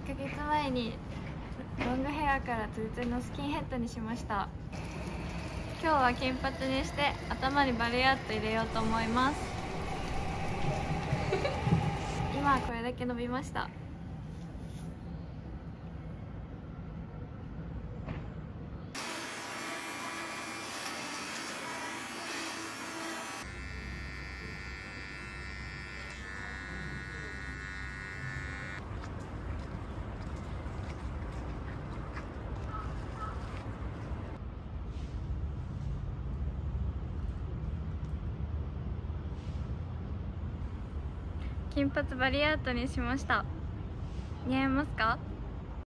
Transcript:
ヶ月前にロングヘアからツルツルのスキンヘッドにしました。今日は金髪にして頭にバリアート入れようと思います。今はこれだけ伸びました。金髪バリアートにしました。似合いますか？